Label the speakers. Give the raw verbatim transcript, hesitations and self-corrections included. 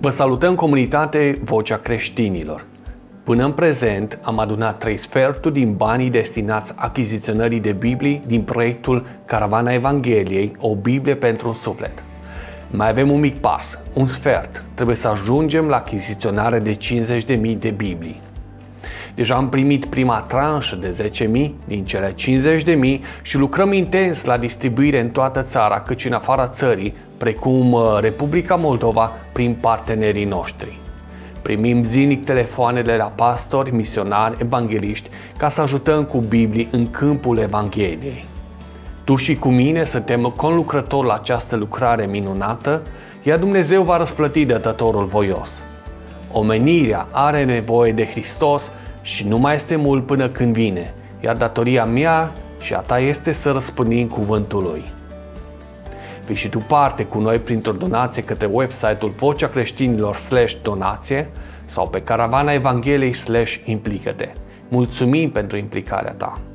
Speaker 1: Vă salutăm, comunitate Vocea Creștinilor! Până în prezent am adunat trei sferturi din banii destinați achiziționării de Biblii din proiectul Caravana Evangheliei, o Biblie pentru un suflet. Mai avem un mic pas, un sfert. Trebuie să ajungem la achiziționare de cincizeci de mii de Biblii. Deja am primit prima tranșă de zece mii din cele cincizeci de mii și lucrăm intens la distribuire în toată țara, cât și în afara țării, precum Republica Moldova, prin partenerii noștri. Primim zilnic telefoane de la pastori, misionari, evangeliști, ca să ajutăm cu Biblii în câmpul Evangheliei. Tu și cu mine suntem conlucrători la această lucrare minunată, iar Dumnezeu va răsplăti dătătorul voios. Omenirea are nevoie de Hristos și nu mai este mult până când vine, iar datoria mea și a ta este să răspândim cuvântul Lui. Fii și tu parte cu noi printr-o donație către website-ul vocea creștinilor slash donație sau pe caravana evangheliei slash implică-te. Mulțumim pentru implicarea ta!